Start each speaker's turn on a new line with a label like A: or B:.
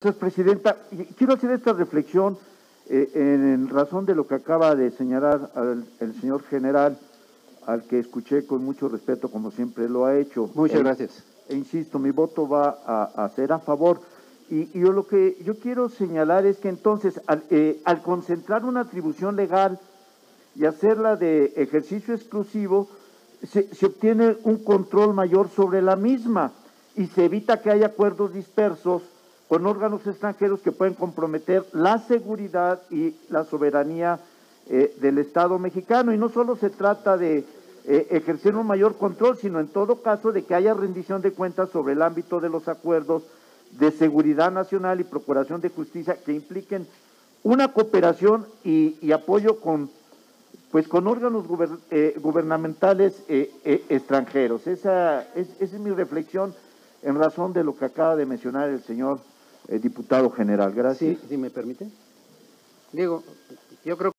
A: Gracias, Presidenta. Quiero hacer esta reflexión en razón de lo que acaba de señalar el señor general, al que escuché con mucho respeto, como siempre lo ha hecho.
B: Muchas gracias.
A: Insisto, mi voto va a ser a favor. Y lo que yo quiero señalar es que entonces, al concentrar una atribución legal y hacerla de ejercicio exclusivo, se obtiene un control mayor sobre la misma y se evita que haya acuerdos dispersos con órganos extranjeros que pueden comprometer la seguridad y la soberanía del Estado mexicano. Y no solo se trata de ejercer un mayor control, sino en todo caso de que haya rendición de cuentas sobre el ámbito de los acuerdos de seguridad nacional y procuración de justicia que impliquen una cooperación y apoyo con órganos gubernamentales extranjeros. Esa es mi reflexión en razón de lo que acaba de mencionar el señor diputado general. Gracias.
B: Sí, si me permite. Digo, yo creo